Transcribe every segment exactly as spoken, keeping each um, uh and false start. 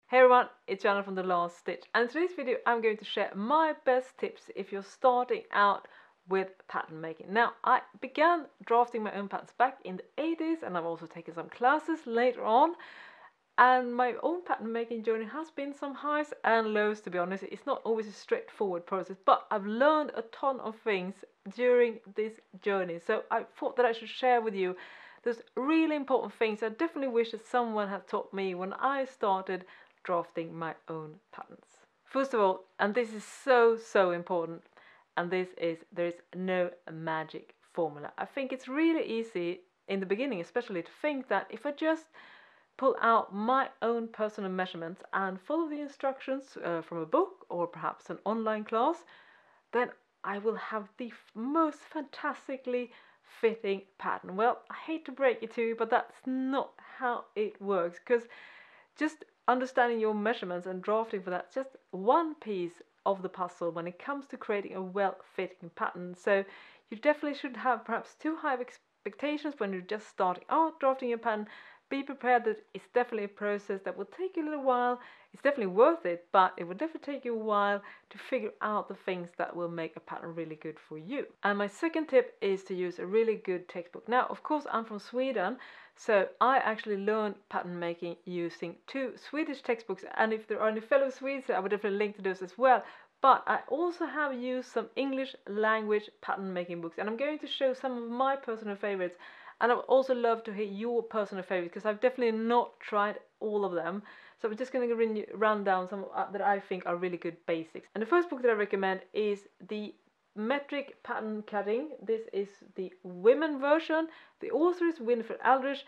Hey everyone, it's Jana from The Last Stitch, and in today's video I'm going to share my best tips if you're starting out with pattern making. Now, I began drafting my own patterns back in the eighties, and I've also taken some classes later on, and my own pattern making journey has been some highs and lows, to be honest. It's not always a straightforward process, but I've learned a ton of things during this journey, so I thought that I should share with you those really important things I definitely wish that someone had taught me when I started drafting my own patterns. First of all, and this is so so important, and this is there is no magic formula. I think it's really easy in the beginning especially to think that if I just pull out my own personal measurements and follow the instructions uh, from a book or perhaps an online class, then I will have the most fantastically fitting pattern. Well, I hate to break it to you, but that's not how it works, because just understanding your measurements and drafting for that, just one piece of the puzzle when it comes to creating a well-fitting pattern. So you definitely should have perhaps too high of expectations when you're just starting out drafting your pattern. Be prepared that it's definitely a process that will take you a little while. It's definitely worth it, but it will definitely take you a while to figure out the things that will make a pattern really good for you. And my second tip is to use a really good textbook. Now, of course, I'm from Sweden, so I actually learned pattern making using two Swedish textbooks, and if there are any fellow Swedes, I would definitely link to those as well. But I also have used some English language pattern making books, and I'm going to show some of my personal favorites. And I would also love to hear your personal favorites, because I've definitely not tried all of them. So I'm just going to run down some that I think are really good basics. And the first book that I recommend is the Metric Pattern Cutting. This is the women version. The author is Winifred Aldrich,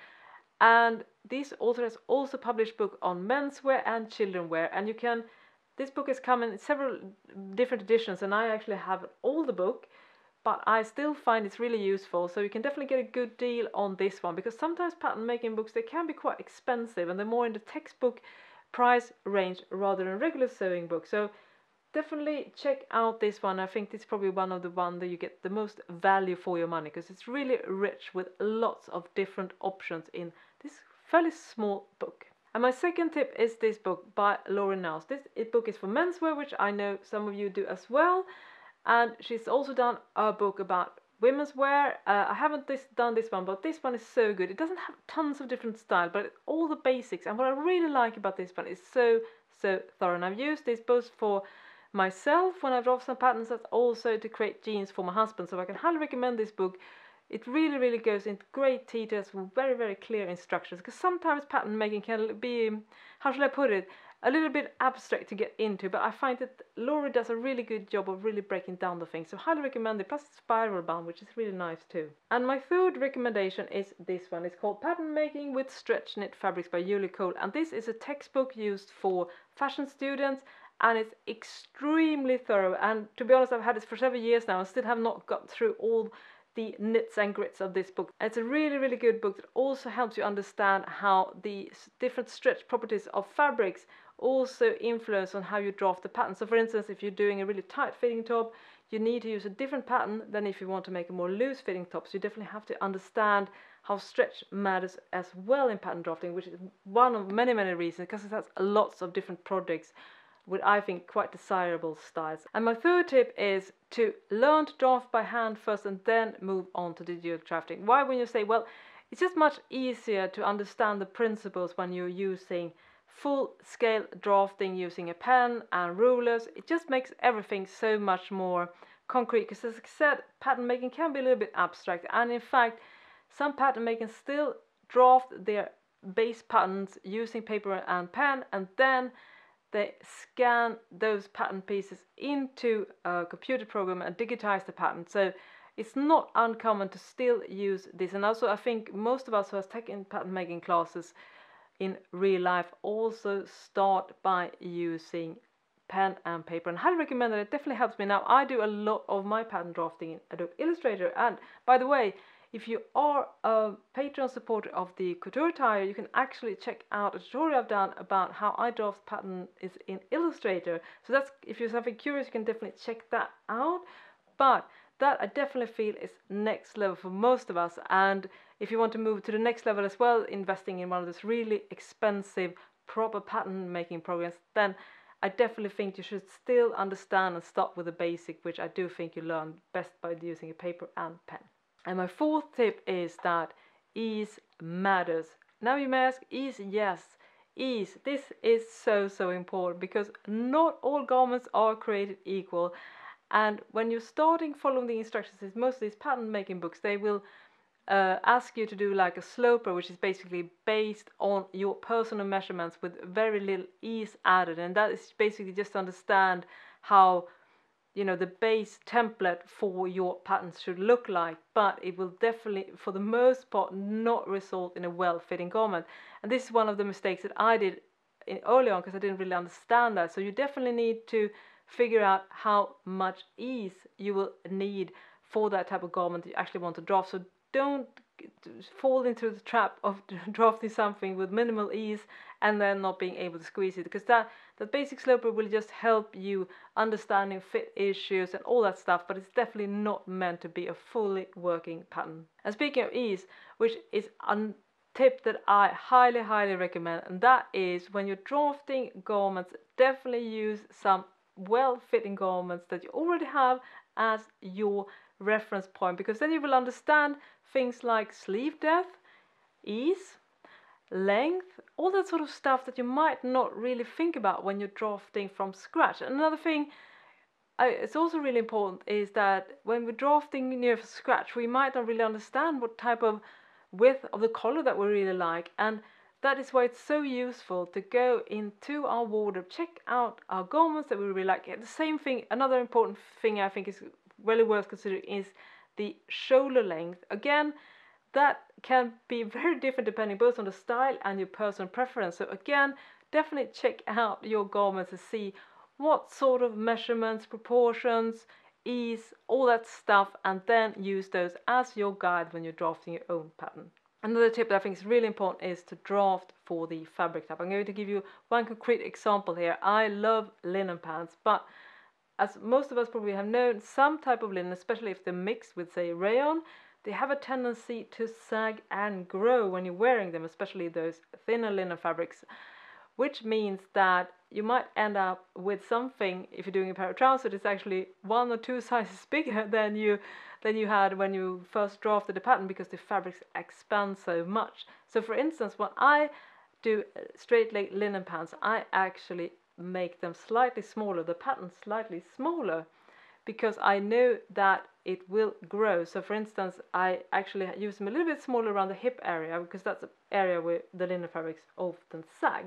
and this author has also published book on menswear and childrenwear. And you can, this book has come in several different editions, and I actually have all the book. But I still find it's really useful, so you can definitely get a good deal on this one, because sometimes pattern making books, they can be quite expensive and they're more in the textbook price range rather than regular sewing books. So definitely check out this one. I think it's probably one of the ones that you get the most value for your money, because it's really rich with lots of different options in this fairly small book. And my second tip is this book by Lori Knowles. This book is for menswear, which I know some of you do as well. And she's also done a book about women's wear. Uh, I haven't this, done this one, but this one is so good. It doesn't have tons of different styles, but all the basics. And what I really like about this one is so, so thorough. And I've used this both for myself when I've drawn some patterns, that's also to create jeans for my husband. So I can highly recommend this book. It really, really goes into great details with very, very clear instructions. Because sometimes pattern making can be, how shall I put it, a little bit abstract to get into, but I find that Lori does a really good job of really breaking down the things. So highly recommend it, plus it's spiral bound, which is really nice too. And my third recommendation is this one. It's called Pattern Making with Stretch Knit Fabrics by Julie Cole, and this is a textbook used for fashion students, and it's extremely thorough. And to be honest, I've had this for several years now and still have not got through all the knits and grits of this book. It's a really, really good book that also helps you understand how the different stretch properties of fabrics also influence on how you draft the pattern. So for instance, if you're doing a really tight fitting top, you need to use a different pattern than if you want to make a more loose fitting top. So you definitely have to understand how stretch matters as well in pattern drafting, which is one of many, many reasons, because it has lots of different projects with, I think, quite desirable styles. And my third tip is to learn to draft by hand first and then move on to digital drafting. Why? When you say, well, it's just much easier to understand the principles when you're using full scale drafting using a pen and rulers. It just makes everything so much more concrete, because as I said, pattern making can be a little bit abstract, and in fact some pattern makers still draft their base patterns using paper and pen, and then they scan those pattern pieces into a computer program and digitize the pattern. So it's not uncommon to still use this. And also I think most of us who have taken pattern making classes in real life also start by using pen and paper, and I highly recommend that. It definitely helps me. Now, I do a lot of my pattern drafting in Adobe Illustrator, and by the way, if you are a Patreon supporter of the Couture Tire, you can actually check out a tutorial I've done about how I draft pattern is in Illustrator. So that's, if you're something curious, you can definitely check that out. But that I definitely feel is next level for most of us, and if you want to move to the next level as well, investing in one of those really expensive proper pattern making programs, then I definitely think you should still understand and start with the basic, which I do think you learn best by using a paper and pen. And my fourth tip is that ease matters. Now you may ask, ease, yes, ease. This is so, so important because not all garments are created equal. And when you're starting following the instructions, most of these pattern making books, they will uh, ask you to do like a sloper, which is basically based on your personal measurements with very little ease added. And that is basically just to understand how, you know, the base template for your patterns should look like, but it will definitely, for the most part, not result in a well-fitting garment. And this is one of the mistakes that I did in, early on, because I didn't really understand that. So you definitely need to figure out how much ease you will need for that type of garment that you actually want to draft. So don't fall into the trap of drafting something with minimal ease and then not being able to squeeze it, because that the basic sloper will just help you understanding fit issues and all that stuff, but it's definitely not meant to be a fully working pattern. And speaking of ease, which is a tip that I highly highly recommend, and that is when you're drafting garments, definitely use some well-fitting garments that you already have as your reference point, because then you will understand things like sleeve depth, ease, length, all that sort of stuff that you might not really think about when you're drafting from scratch. And another thing I, it's also really important is that when we're drafting near from scratch, we might not really understand what type of width of the collar that we really like, and that is why it's so useful to go into our wardrobe, check out our garments that we really like. The same thing, another important thing I think is really worth considering is the shoulder length. Again, that can be very different depending both on the style and your personal preference. So again, definitely check out your garments to see what sort of measurements, proportions, ease, all that stuff, and then use those as your guide when you're drafting your own pattern. Another tip that I think is really important is to draft for the fabric type. I'm going to give you one concrete example here. I love linen pants, but as most of us probably have known, some type of linen, especially if they're mixed with, say, rayon, they have a tendency to sag and grow when you're wearing them, especially those thinner linen fabrics, which means that you might end up with something, if you're doing a pair of trousers, it's actually one or two sizes bigger than you than you had when you first drafted the pattern, because the fabrics expand so much. So for instance, when I do straight leg linen pants, I actually make them slightly smaller, the pattern slightly smaller, because I know that it will grow. So for instance, I actually use them a little bit smaller around the hip area, because that's the area where the linen fabrics often sag.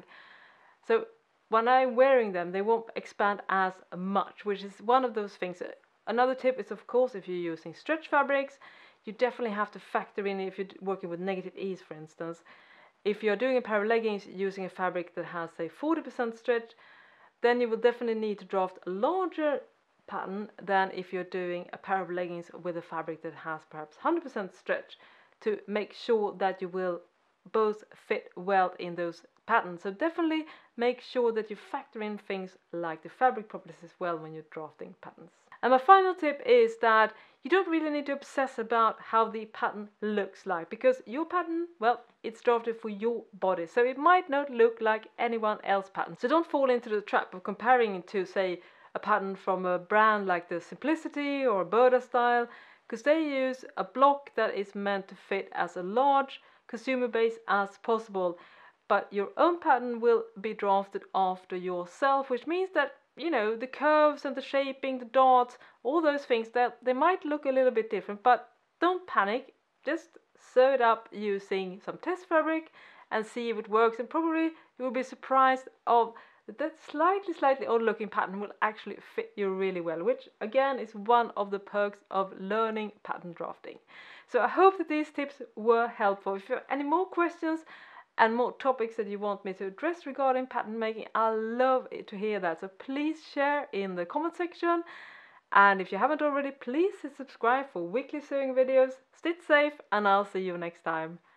So when I'm wearing them, they won't expand as much, which is one of those things. Another tip is, of course, if you're using stretch fabrics, you definitely have to factor in, if you're working with negative ease, for instance. If you're doing a pair of leggings using a fabric that has, say, forty percent stretch, then you will definitely need to draft a larger pattern than if you're doing a pair of leggings with a fabric that has perhaps one hundred percent stretch, to make sure that you will both fit well in those patterns. So definitely make sure that you factor in things like the fabric properties as well when you're drafting patterns. And my final tip is that you don't really need to obsess about how the pattern looks like, because your pattern, well, it's drafted for your body, so it might not look like anyone else's pattern. So don't fall into the trap of comparing it to, say, a pattern from a brand like the Simplicity or Burda style, because they use a block that is meant to fit as a large consumer base as possible. But your own pattern will be drafted after yourself, which means that, you know, the curves and the shaping, the dots, all those things, that they might look a little bit different, but don't panic. Just sew it up using some test fabric and see if it works, and probably you will be surprised of that slightly, slightly odd looking pattern will actually fit you really well, which again is one of the perks of learning pattern drafting. So I hope that these tips were helpful. If you have any more questions and more topics that you want me to address regarding pattern making, I love it to hear that. So please share in the comment section. And if you haven't already, please hit subscribe for weekly sewing videos. Stay safe, and I'll see you next time.